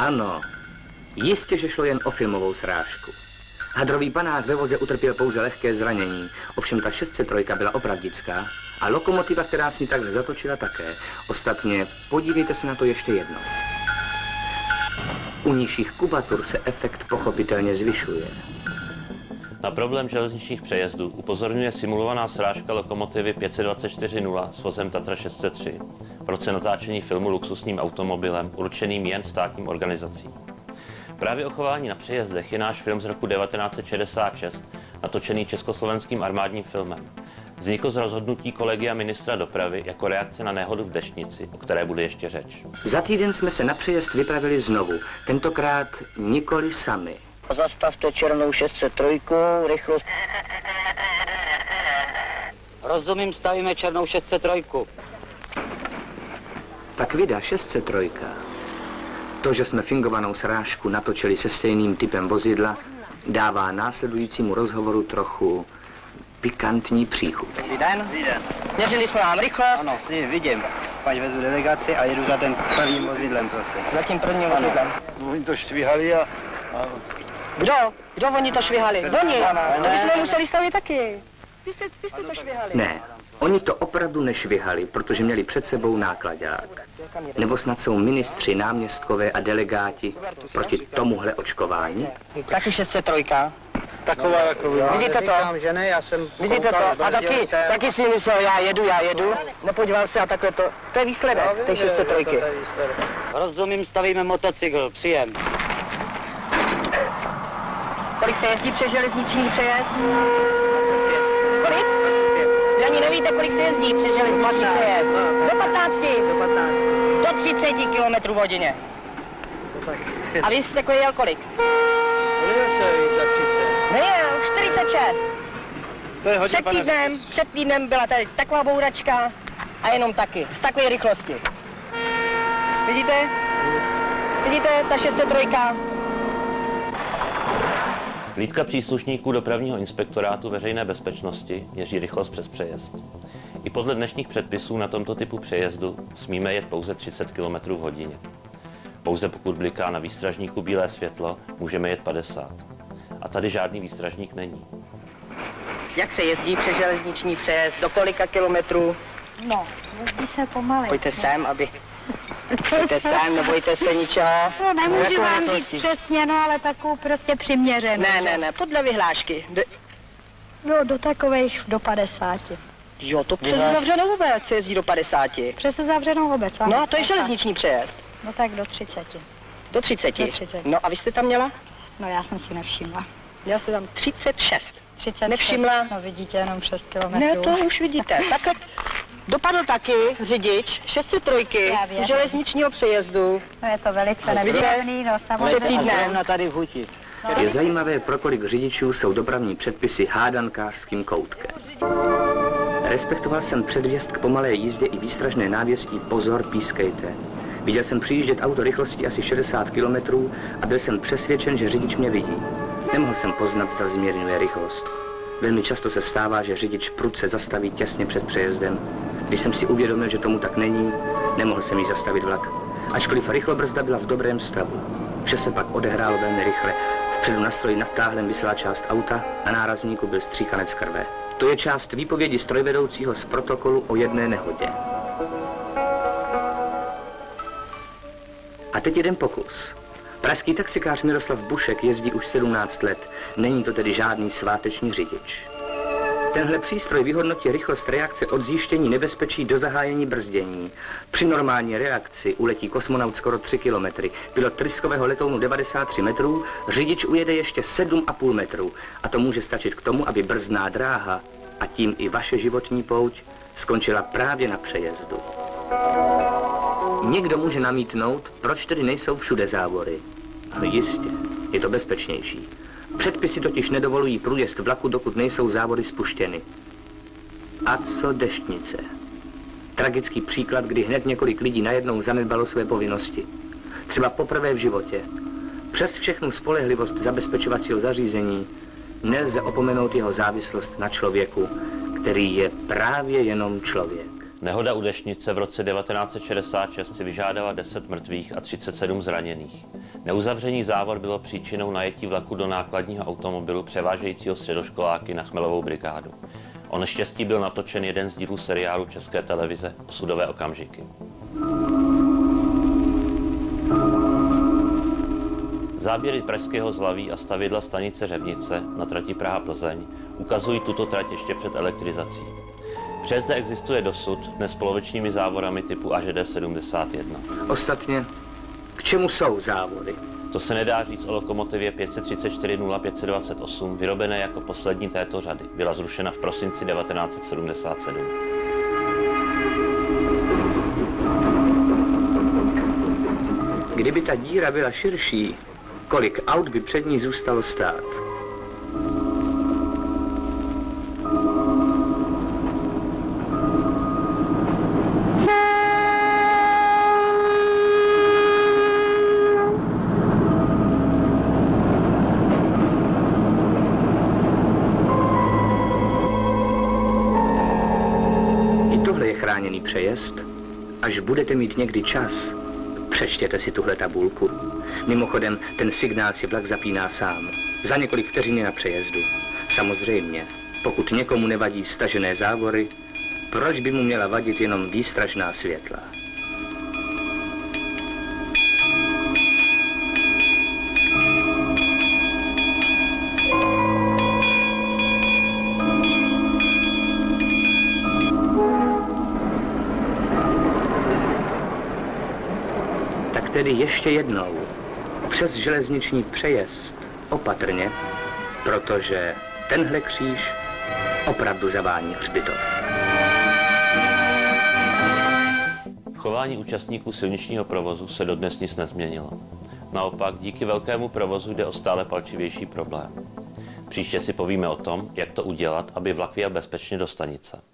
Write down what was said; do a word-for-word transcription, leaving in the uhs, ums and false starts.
Ano, jistě, že šlo jen o filmovou srážku. Hadrový panák ve voze utrpěl pouze lehké zranění, ovšem ta šest set tři byla opravdická a lokomotiva, která s ní takhle zatočila, také. Ostatně, podívejte se na to ještě jednou. U nižších kubatur se efekt pochopitelně zvyšuje. Na problém železničních přejezdů upozorňuje simulovaná srážka lokomotivy pět set dvacet čtyři nula s vozem Tatra šest set tři v roce natáčení filmu luxusním automobilem určeným jen státním organizacím. Právě o chování na přejezdech je náš film z roku devatenáct set šedesát šest, natočený československým armádním filmem. Vznikl z rozhodnutí kolegia ministra dopravy jako reakce na nehodu v Deštnici, o které bude ještě řeč. Za týden jsme se na přejezd vypravili znovu, tentokrát nikoli sami. Zastavte černou šest set tři, rychlost. Rozumím, stavíme černou šest set tři. Tak vida šest set tři. To, že jsme fingovanou srážku natočili se stejným typem vozidla, dává následujícímu rozhovoru trochu pikantní příchuť. Dobrý den. Dobrý den. Měřili jsme vám rychlost. Ano, si vidím. Paň vezmu delegaci a jedu za ten prvním vozidlem, prosím. Za tím prvním vozidlem. Oni to štvihali a... a... Kdo? Kdo oni to švihali? Oni. To bychom museli stavit taky. Vy jste, vy jste to švihali. Ne, oni to opravdu nešvihali, protože měli před sebou náklaďák. Nebo snad jsou ministři, náměstkové a delegáti proti tomuhle očkování? Taky šest set tři. Taková taková. Vidíte to? Říkám, že ne, já jsem... Vidíte to? A taky, jsem. taky si myslel, já jedu, já jedu. Nepodíval se a takhle to. To je výsledek, No, té šest set tři. Rozumím, stavíme motocykl, příjem. Kolik se jezdí přes železniční přejezd? Kolik? Vy ani nevíte, kolik se jezdí přes železniční přejezd. Do patnácti. Do patnácti. Do třiceti kilometrů v hodině. A vy jste jako jel kolik? Nejde se víc za třicet. Nejel, čtyřicet šest. To je hodně, Před týdnem, před týdnem byla tady taková bouračka a jenom taky, z takové rychlosti. Vidíte? Vidíte, ta šest set tři. Hlídka příslušníků dopravního inspektorátu veřejné bezpečnosti měří rychlost přes přejezd. I podle dnešních předpisů na tomto typu přejezdu smíme jet pouze třicet kilometrů v hodině. Pouze pokud bliká na výstražníku bílé světlo, můžeme jet padesát. A tady žádný výstražník není. Jak se jezdí přes železniční přejezd? Do kolika kilometrů? No, jezdí se pomalej. Pojďte sem, aby... Pojďte sem, nebojte se ničeho. No, nemůžu Jakou vám rychlostí? říct přesně, no, ale takovou prostě přiměřenou. Ne, ne, ne, podle vyhlášky. Do... No, do takových, do padesáti. Jo, to přes zavřenou obec se jezdí do padesáti. Přes zavřenou obec, ano. No a to je železniční přejezd. No tak do třiceti. Do třiceti. Do třiceti. No a vy jste tam měla? No, já jsem si nevšimla. Měla jste tam třicet šest. třicet šest. Nevšimla? No, vidíte, jenom šest kilometrů. Ne, to už vidíte. Takhle dopadl taky řidič šest set tři Já věřím. železničního přejezdu. No, je to velice No, nepříjemný, no, Před samozřejmě. týdnem. tady v Huti. Je zajímavé, pro kolik řidičů jsou dopravní předpisy hádankářským koutkem. Respektoval jsem předvěst k pomalé jízdě i výstražné návěstí pozor, pískejte. Viděl jsem přijíždět auto rychlostí asi šedesát kilometrů a byl jsem přesvědčen, že řidič mě vidí. Nemohl jsem poznat, zda zmírňuje rychlost. Velmi často se stává, že řidič prudce zastaví těsně před přejezdem. Když jsem si uvědomil, že tomu tak není, nemohl jsem jí zastavit vlak. Ačkoliv rychlobrzda byla v dobrém stavu. Vše se pak odehrálo velmi rychle. Vpředu na stroji nad táhlem visela část auta, na nárazníku byl stříkanec krve. To je část výpovědi strojvedoucího z protokolu o jedné nehodě. A teď jeden pokus. Pražský taxikář Miroslav Bušek jezdí už sedmnáct let. Není to tedy žádný sváteční řidič. Tenhle přístroj vyhodnotí rychlost reakce od zjištění nebezpečí do zahájení brzdění. Při normální reakci uletí kosmonaut skoro tři kilometry. Pilot tryskového letounu devadesát tři metrů, řidič ujede ještě sedm a půl metrů. A to může stačit k tomu, aby brzdná dráha, a tím i vaše životní pouť, skončila právě na přejezdu. Někdo může namítnout, proč tedy nejsou všude závory. No jistě, je to bezpečnější. Předpisy totiž nedovolují průjezd vlaku, dokud nejsou závory spuštěny. A co Deštnice? Tragický příklad, kdy hned několik lidí najednou zanedbalo své povinnosti. Třeba poprvé v životě. Přes všechnu spolehlivost zabezpečovacího zařízení nelze opomenout jeho závislost na člověku, který je právě jenom člověk. Nehoda u Dešnice v roce devatenáct set šedesát šest si vyžádala deset mrtvých a třicet sedm zraněných. Neuzavření závor bylo příčinou najetí vlaku do nákladního automobilu převážejícího středoškoláky na Chmelovou brigádu. O neštěstí byl natočen jeden z dílů seriálu České televize Osudové okamžiky. Záběry pražského Zlaví a stavidla stanice Řevnice na trati Praha-Plzeň ukazují tuto trať ještě před elektrizací. Přejezd existuje dosud, dnes polovičními závorami typu A Ž D sedmdesát jedna. Ostatně, k čemu jsou závody? To se nedá říct o lokomotivě pět set třicet čtyři nula pět set dvacet osm, vyrobené jako poslední této řady. Byla zrušena v prosinci devatenáct set sedmdesát sedm. Kdyby ta díra byla širší, kolik aut by před ní zůstalo stát? I tohle je chráněný přejezd. Až budete mít někdy čas, přečtěte si tuhle tabulku. Mimochodem, ten signál si vlak zapíná sám. Za několik vteřin je na přejezdu. Samozřejmě, pokud někomu nevadí stažené závory, proč by mu měla vadit jenom výstražná světla? Tak tedy ještě jednou. Přes železniční přejezd opatrně, protože tenhle kříž opravdu zavání hřbitovem. Chování účastníků silničního provozu se dodnes nic nezměnilo. Naopak, díky velkému provozu jde o stále palčivější problém. Příště si povíme o tom, jak to udělat, aby vlak vyjel bezpečně do stanice.